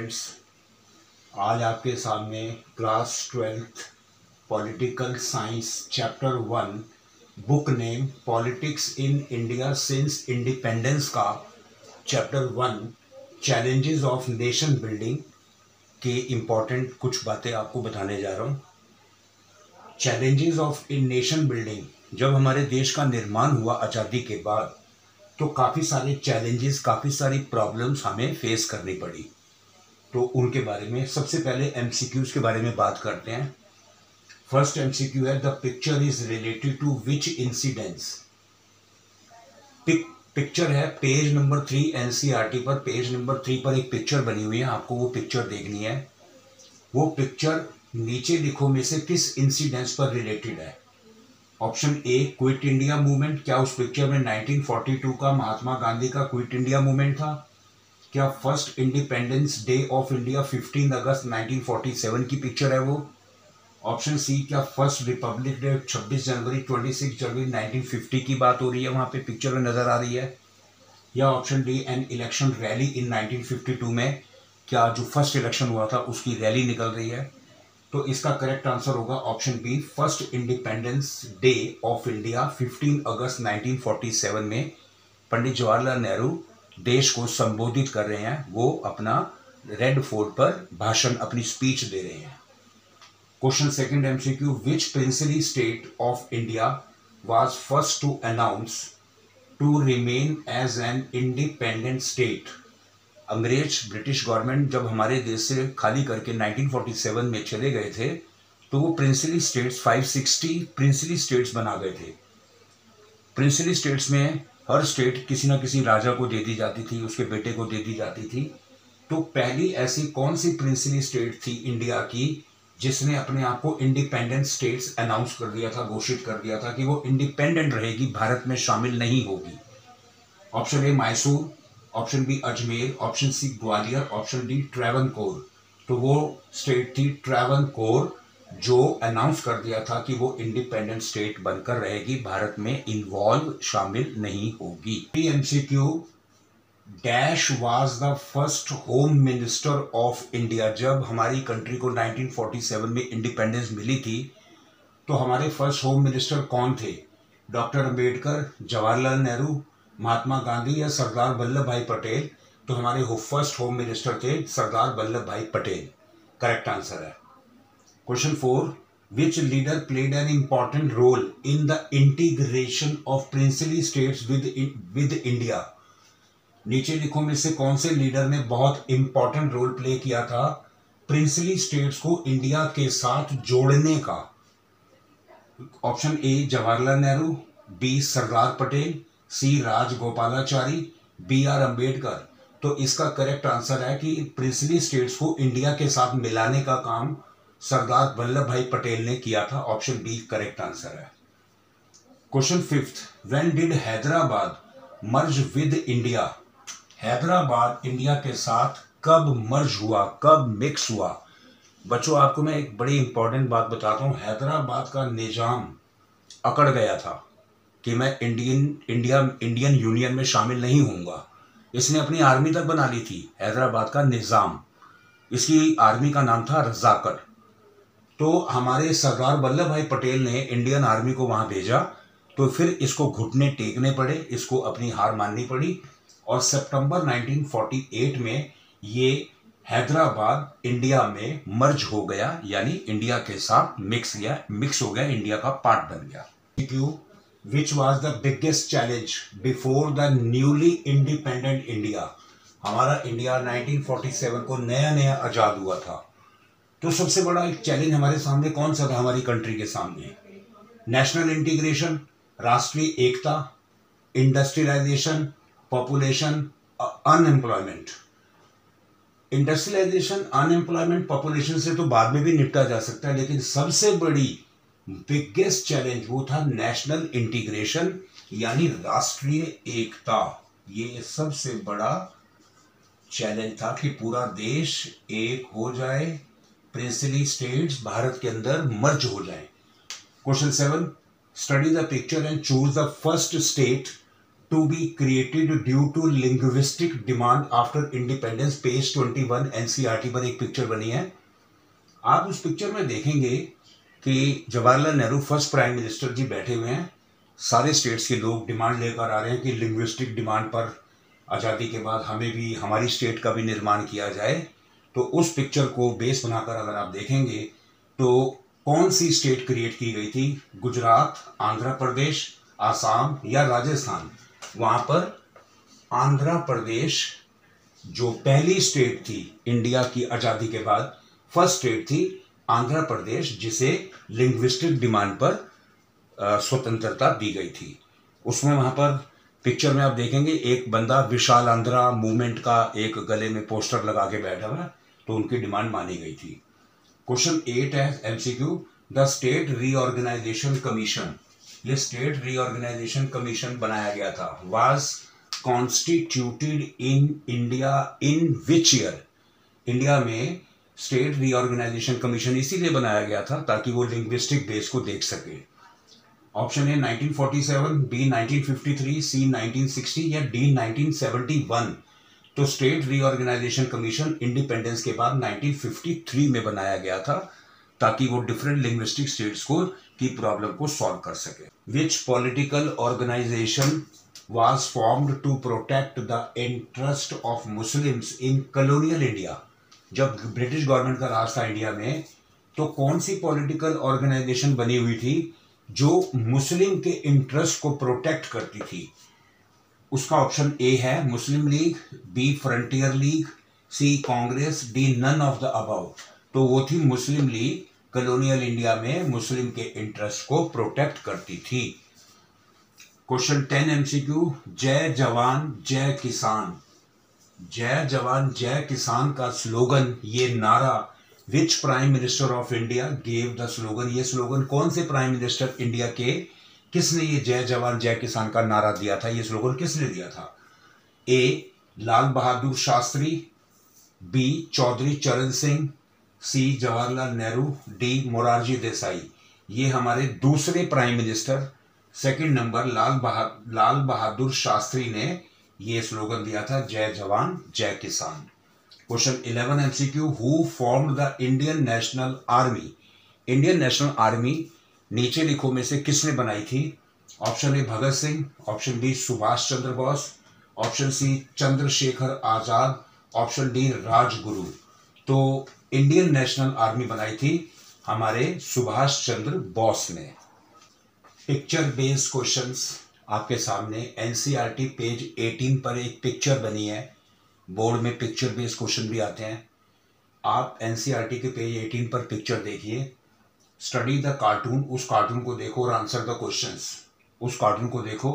Students, आज आपके सामने class 12th political science chapter 1 book name politics in India since independence का chapter 1 challenges of nation building के important कुछ बातें आपको बताने जा रहा हूँ। Challenges of in nation building, जब हमारे देश का निर्माण हुआ आज़ादी के बाद तो काफ़ी सारे चैलेंजेस, काफ़ी सारी प्रॉब्लम्स हमें फेस करनी पड़ी। तो उनके बारे में सबसे पहले एमसीक्यूज के बारे में बात करते हैं। फर्स्ट एमसीक्यू है, the picture is related to which incidents. Picture है पेज नंबर 3 एनसीईआरटी पर, पेज नंबर 3 पर एक पिक्चर बनी हुई है, आपको वो पिक्चर देखनी है। वो पिक्चर नीचे लिखो में से किस इंसिडेंट्स पर रिलेटेड है। Option A quit India movement, क्या उस पिक्चर में 1942 का महात्मा गांधी का क्विट इंडिया मूवमेंट था? क्या first independence day of India 15 अगस्त 1947 की पिक्चर है वो? ऑप्शन सी, क्या फर्स्ट रिपब्लिक डे 26 जनवरी 26 जनवरी 1950 की बात हो रही है, वहां पे पिक्चर में नजर आ रही है? या option D, an election rally in 1952 में, क्या जो फर्स्ट इलेक्शन हुआ था उसकी रैली निकल रही है? तो इसका करेक्ट आंसर होगा option B, first independence day of India 15 अगस्त 1947 में पंडित जवाहरलाल नेहरू देश को संबोधित कर रहे हैं। वो अपना रेड फोर्ट पर भाषण, अपनी स्पीच दे रहे हैं। Question second MCQ, which princely state of India was first to announce to remain as an independent state. अंग्रेज, ब्रिटिश गवर्नमेंट जब हमारे देश से खाली करके 1947 में चले गए थे तो वो प्रिंसली स्टेट्स 560 प्रिंसली स्टेट्स बना गए थे। प्रिंसली स्टेट्स में हर स्टेट किसी ना किसी राजा को दे दी जाती थी, उसके बेटे को दे दी जाती थी। तो पहली ऐसी कौन सी प्रिंसली स्टेट थी इंडिया की जिसने अपने आप को इंडिपेंडेंट स्टेट्स अनाउंस कर दिया था, घोषित कर दिया था कि वो इंडिपेंडेंट रहेगी, भारत में शामिल नहीं होगी? Option A Mysore, option B Ajmer, option C Gwalior, option D Travancore. तो वो स्टेट थी ट्रैवनकोर जो अनाउंस कर दिया था कि वो इंडिपेंडेंट स्टेट बनकर रहेगी, भारत में इन्वॉल्व, शामिल नहीं होगी। MCQ, dash was the first home minister of India. जब हमारी कंट्री को 1947 में इंडिपेंडेंस मिली थी तो हमारे फर्स्ट होम मिनिस्टर कौन थे? डॉक्टर अंबेडकर, जवाहरलाल नेहरू, महात्मा गांधी या सरदार वल्लभ भाई पटेल? तो हमारे फर्स्ट होम मिनिस्टर थे सरदार वल्लभ भाई पटेल। करेक्ट आंसर है। Question 4, which leader played an important role in the integration of princely states with India. नीचे लिखो में से कौन से लीडर ने बहुत इंपॉर्टेंट रोल प्ले किया था प्रिंसली स्टेट्स को इंडिया के साथ जोड़ने का? Option A Jawaharlal Nehru, B Sardar Patel, C Rajagopalachari, B R Ambedkar. तो इसका करेक्ट आंसर है कि प्रिंसली स्टेट्स को इंडिया के साथ मिलाने का काम सरदार वल्लभ भाई पटेल ने किया था। ऑप्शन बी करेक्ट आंसर है। Question 5, when did Hyderabad merge with India. Hyderabad India के साथ कब मर्ज हुआ, कब मिक्स हुआ? बच्चों, आपको मैं एक बड़ी इंपॉर्टेंट बात बताता हूं। हैदराबाद का निजाम अकड़ गया था कि मैं इंडियन यूनियन में शामिल नहीं होऊंगा। इसने अपनी आर्मी तक बना ली थी, हैदराबाद का निजाम। इसकी आर्मी का नाम था रजाकर। तो हमारे सरदार वल्लभ भाई पटेल ने इंडियन आर्मी को वहां भेजा, तो फिर इसको घुटने टेकने पड़े, इसको अपनी हार माननी पड़ी और सितंबर 1948 में ये हैदराबाद इंडिया में मर्ज हो गया, यानी इंडिया के साथ मिक्स हो गया, इंडिया का पार्ट बन गया। Which was the biggest challenge before the newly independent India? हमारा इंडिया 1947 को नया नया आजाद हुआ था, तो सबसे बड़ा एक चैलेंज हमारे सामने कौन सा था? हमारी कंट्री के सामने नेशनल इंटीग्रेशन, राष्ट्रीय एकता, industrialisation, population, unemployment. Industrialisation, unemployment, population से तो बाद में भी निपटा जा सकता है, लेकिन सबसे बड़ी बिगेस्ट चैलेंज वो था नेशनल इंटीग्रेशन, यानी राष्ट्रीय एकता। ये सबसे बड़ा चैलेंज था कि पूरा देश एक हो जाए, प्रिंसली स्टेट्स भारत के अंदर मर्ज हो जाएं। Question 7, study the picture and choose the first state to be created due to linguistic demand after independence. Page 21 NCERT पर एक पिक्चर बनी है। आप उस पिक्चर में देखेंगे कि Jawaharlal Nehru first prime minister ji बैठे हुए हैं, सारे स्टेट्स के लोग डिमांड लेकर आ रहे हैं कि लिंग्विस्टिक डिमांड पर आज़ादी के बाद हमें भी हमारी स्टेट का भी निर्माण किया जाए। तो उस पिक्चर को बेस बनाकर अगर आप देखेंगे तो कौन सी स्टेट क्रिएट की गई थी, गुजरात, आंध्र प्रदेश, आसाम या राजस्थान। वहाँ पर आंध्र प्रदेश जो पहली स्टेट थी इंडिया की आज़ादी के बाद, फर्स्ट स्टेट थी आंध्र प्रदेश, जिसे लिंग्विस्टिक डिमांड पर स्वतंत्रता दी गई थी। उसमें वहाँ पर पिक्चर में आप देखेंगे एक बंदा विशाल आंध्रा मूवमेंट का एक गले में पोस्टर लगा के बैठा हुआ है, तो उनकी डिमांड मानी गई थी। क्वेश्चन 8 है MCQ, the state reorganisation commission. ये स्टेट रीऑर्गेनाइजेशन कमीशन बनाया गया था। Was constituted in India in which year. India में स्टेट रीऑर्गेनाइजेशन कमीशन इसीलिए बनाया गया था ताकि वो लिंग्विस्टिक बेस को देख सके। ऑप्शन ए 1947, बी 1953, सी 1960 या डी 1971। तो स्टेट रीऑर्गेनाइजेशन कमीशन इंडिपेंडेंस के बाद 1953 में बनाया गया था ताकि वो डिफरेंट लिंग्विस्टिक स्टेट्स को की प्रॉब्लम को सॉल्व कर सके। Which political organisation was formed to protect the interest of Muslims in colonial India. जब ब्रिटिश गवर्नमेंट का राज था इंडिया में, तो कौन सी पॉलिटिकल ऑर्गेनाइजेशन बनी हुई थी जो मुस्लिम के इंटरेस्ट को प्रोटेक्ट करती थी। उसका ऑप्शन ए है Muslim League, B Frontier League, C Congress, D none of the above. तो वो थी मुस्लिम लीग, कॉलोनियल इंडिया में मुस्लिम के इंटरेस्ट को प्रोटेक्ट करती थी। क्वेश्चन 10 एमसीक्यू, जय जवान जय किसान। जय जवान जय किसान का स्लोगन, ये नारा, which prime minister of India gave the slogan. ये स्लोगन कौन से प्राइम मिनिस्टर इंडिया के, किसने ये जय जवान जय किसान का नारा दिया था, ये स्लोगन किसने दिया था। A Lal Bahadur Shastri, B Chaudhary Charan Singh, C Jawaharlal Nehru, D Morarji Desai. ये हमारे दूसरे prime minister, second number Lal Bahadur Shastri ने ये स्लोगन दिया था, जय जवान जय किसान। Question 11 MCQ, who formed the Indian National Army. Indian National Army नीचे लिखो में से किसने बनाई थी। Option A Bhagat Singh, option B Subhash Chandra Bose, option C Chandrashekhar Azad, option D Rajguru. तो इंडियन नेशनल आर्मी बनाई थी हमारे सुभाष चंद्र बोस ने। पिक्चर बेस्ड क्वेश्चंस आपके सामने, एनसीईआरटी पेज 18 पर एक पिक्चर बनी है। बोर्ड में पिक्चर बेस्ड क्वेश्चन भी आते हैं। आप एनसीईआरटी के पेज 18 पर पिक्चर देखिए, स्टडी द कार्टून, उस कार्टून को देखो और आंसर द क्वेश्चंस। उस कार्टून को देखो।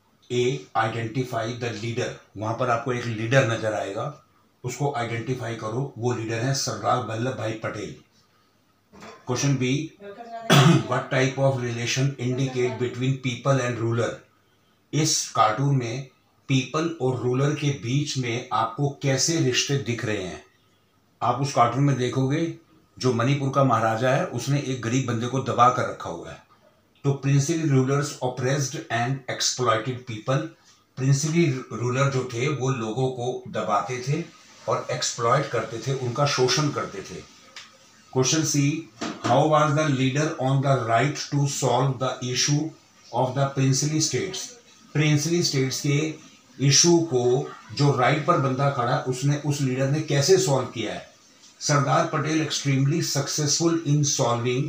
ए आइडेंटिफाई द लीडर, वहां पर आपको एक लीडर नजर आएगा, उसको आइडेंटिफाई करो। वो लीडर है सरदार वल्लभ भाई Patel. Question B, what type of relation indicate between people and ruler. इस कार्टून में पीपल और रूलर के बीच में आपको कैसे रिश्ते दिख रहे हैं। आप उस कार्टून में देखोगे जो मणिपुर का महाराजा है, उसने एक गरीब बंदे को दबा कर रखा हुआ है। तो principally rulers oppressed and exploited people. Principally ruler जो थे वो लोगों को दबाते थे और एक्सप्लॉइट करते थे, उनका शोषण करते थे। Question C, how was the leader on the right to solve the issue of the princely states. Princely states के इशू को जो राइट पर बंदा खड़ा, उसने उस लीडर ने कैसे सॉल्व किया है। Sardar Patel extremely successful in solving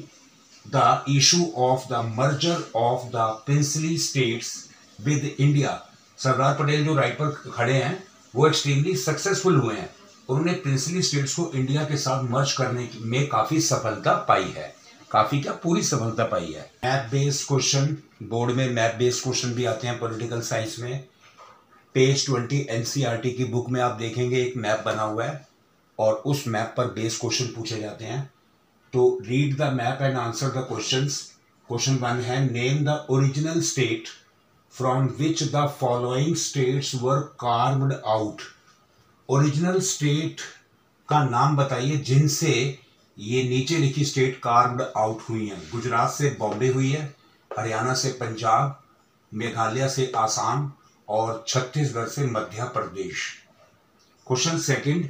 the issue of the merger of the princely states with India. Sardar Patel जो राइट पर खड़े हैं वो एक्सट्रीमली सक्सेसफुल हुए हैं, उन्होंने प्रिंसली स्टेट्स को इंडिया के साथ मर्ज करने में काफी सफलता पाई है। काफी क्या, पूरी सफलता पाई है। मैप बेस्ड क्वेश्चन, बोर्ड में मैप बेस्ड क्वेश्चन भी आते हैं पॉलिटिकल साइंस में। पेज 20 एनसीईआरटी की बुक में आप देखेंगे एक मैप बना हुआ है और उस मैप पर बेस्ड क्वेश्चन पूछे जाते हैं। तो read the map and answer the questions. Question 1 है, name the original state from which the following states were carved out. Original state का नाम बताइए जिनसे ये नीचे लिखी स्टेट कार्व्ड आउट हुई हैं। गुजरात से बॉम्बे हुई है, हरियाणा से पंजाब, मेघालय से आसाम और छत्तीसगढ़ से Madhya Pradesh. Question second,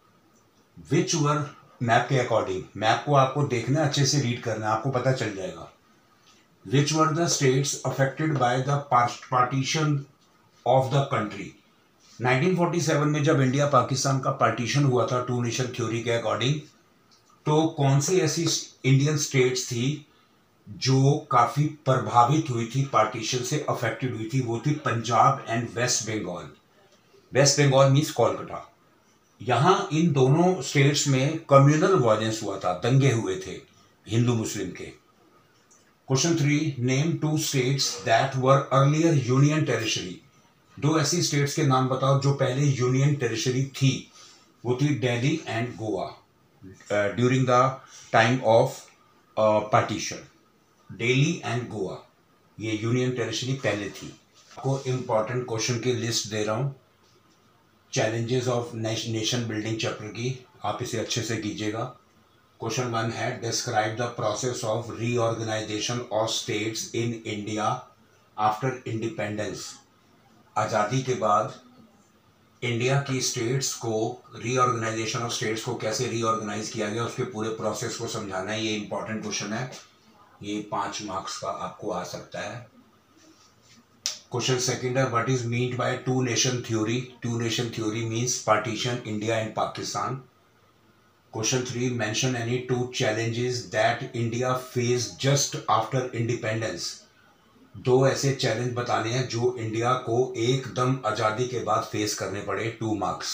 which were, map के अकॉर्डिंग, मैप को आपको देखना अच्छे से रीड करना है, आपको पता चल जाएगा। Which were the states affected by the partition of the country. 1947 में जब इंडिया पाकिस्तान का पार्टीशन हुआ था टू नेशन थ्योरी के अकॉर्डिंग, तो कौन सी ऐसी इंडियन स्टेट्स थी जो काफी प्रभावित हुई थी, पार्टीशन से अफेक्टेड हुई थी? वो थी Punjab and West Bengal. West Bengal means Kolkata. यहां इन दोनों स्टेट्स में कम्युनल वायलेंस हुआ था, दंगे हुए थे हिंदू मुस्लिम के। Question 3, name two states that were earlier union territory. दो ऐसी स्टेट्स के नाम बताओ जो पहले यूनियन टेरिटरी थी। वो थी Delhi and Goa during the time of partition. Delhi and Goa ये यूनियन टेरिटरी पहले थी। आपको इंपॉर्टेंट क्वेश्चन की लिस्ट दे रहा हूं, challenges of nation building chapter की, आप इसे अच्छे से कीजिएगा। क्वेश्चन 1 है, describe the process of reorganization of states in India after independence. आज़ादी के बाद इंडिया की स्टेट्स को, रीऑर्गेनाइजेशन ऑफ स्टेट्स को कैसे रीऑर्गेनाइज किया गया, उसके पूरे प्रोसेस को समझाना है। ये इंपॉर्टेंट क्वेश्चन है, ये 5 मार्क्स का आपको आ सकता है। क्वेश्चन सेकंड है, what is meant by two nation theory. Two nation theory means partition India and Pakistan. Question 3, mention any two challenges that India face just after independence. दो ऐसे चैलेंज बताने हैं जो इंडिया को एकदम आजादी के बाद फेस करने पड़े, 2 marks.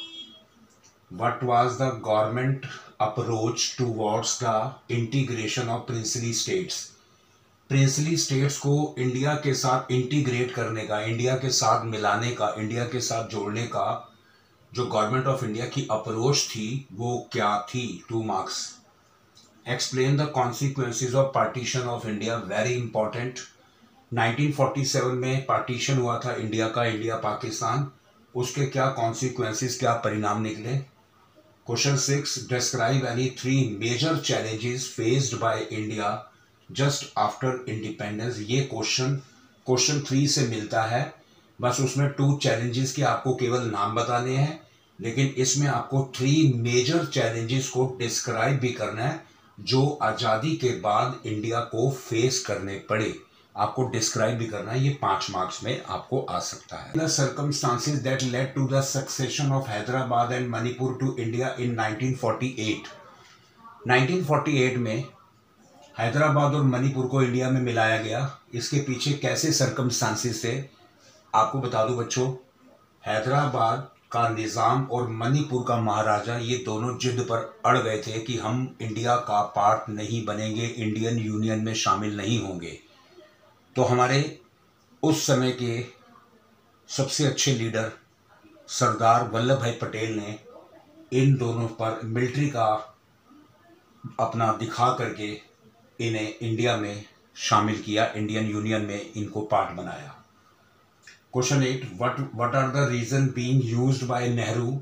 What was the government approach towards the integration of princely states. Princely states को इंडिया के साथ इंटीग्रेट करने का, इंडिया के साथ मिलाने का, इंडिया के साथ जोड़ने का जो गवर्नमेंट ऑफ इंडिया की अप्रोच थी वो क्या थी, 2 marks. Explain the consequences of partition of India, very important. 1947 में पार्टीशन हुआ था इंडिया का, इंडिया पाकिस्तान, उसके क्या कॉन्सिक्वेंसेस, क्या परिणाम निकले। Question 6, describe any 3 major challenges faced by India just after independence. ये क्वेश्चन 3 से मिलता है, बस उसमें 2 चैलेंजेस के आपको केवल नाम बताने हैं, लेकिन इसमें आपको 3 मेजर चैलेंजेस को डिस्क्राइब भी करना है जो आज़ादी के बाद इंडिया को फेस करने पड़े, आपको डिस्क्राइब भी करना है। ये 5 मार्क्स में आपको आ सकता है। The circumstances that led to the succession of Hyderabad and Manipur to India in 1948। 1948 में हैदराबाद और मणिपुर को इंडिया में मिलाया गया, इसके पीछे कैसे सर्कमस्टांसेस थे आपको बता दूं बच्चों। हैदराबाद का निज़ाम और मणिपुर का महाराजा ये दोनों जिद पर अड़ गए थे कि हम इंडिया का पार्ट नहीं बनेंगे, इंडियन यूनियन में शामिल नहीं होंगे। तो हमारे उस समय के सबसे अच्छे लीडर सरदार वल्लभ भाई पटेल ने इन दोनों पर मिलिट्री का अपना दिखा करके इन्हें इंडिया में शामिल किया, इंडियन यूनियन में इनको पार्ट बनाया। Question 8, what are the reason being used by Nehru.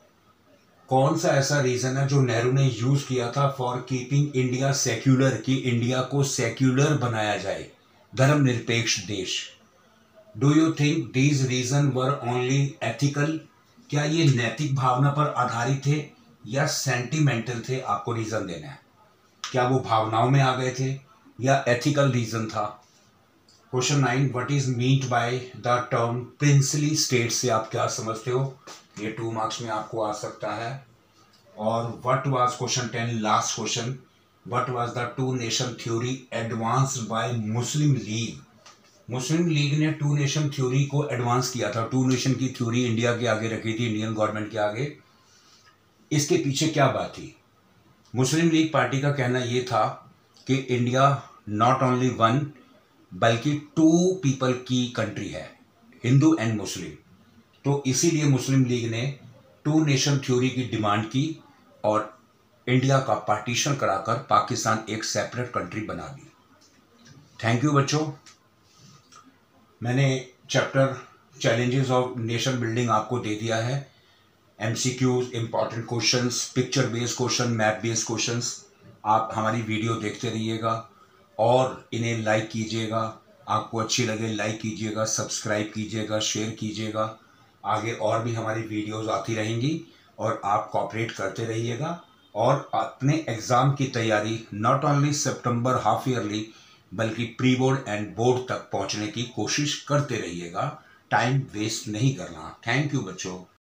कौन सा ऐसा रीजन है जो नेहरू ने यूज किया था फॉर कीपिंग इंडिया सेक्युलर, कि इंडिया को सेक्युलर बनाया जाए, धर्मनिरपेक्ष देश। Do you think these reason were only ethical. क्या ये नैतिक भावना पर आधारित थे या सेंटिमेंटल थे, आपको रीजन देना है। क्या वो भावनाओं में आ गए थे या एथिकल रीजन था। Question 9, what is meant by the term princely state से आप क्या समझते हो, ये 2 मार्क्स में आपको आ सकता है। और what was, question 10 last question, what was the two nation theory advanced by Muslim League. Muslim League ने टू नेशन थ्योरी को एडवांस किया था, टू नेशन की थ्योरी इंडिया के आगे रखी थी, इंडियन गवर्नमेंट के आगे। इसके पीछे क्या बात थी। मुस्लिम लीग पार्टी का कहना यह था कि इंडिया नॉट ओनली वन बल्कि 2 पीपल की कंट्री है, हिंदू एंड मुस्लिम। तो इसीलिए मुस्लिम लीग ने 2 नेशन थ्योरी की डिमांड की और इंडिया का पार्टीशन कराकर पाकिस्तान एक सेपरेट कंट्री बना दी। थैंक यू बच्चों। मैंने chapter challenges of nation building आपको दे दिया है। MCQs, important questions, picture based question, map based questions. आप हमारी वीडियो देखते रहिएगा और इन्हें लाइक कीजिएगा। आपको अच्छी लगे लाइक कीजिएगा, सब्सक्राइब कीजिएगा, शेयर कीजिएगा। आगे और भी हमारी वीडियोस आती रहेंगी और आप कोऑपरेट करते रहिएगा और अपने एग्ज़ाम की तैयारी नॉट ओनली सितंबर हाफ ईयरली बल्कि प्री बोर्ड एंड बोर्ड तक पहुंचने की कोशिश करते रहिएगा। टाइम वेस्ट नहीं करना। थैंक यू बच्चों।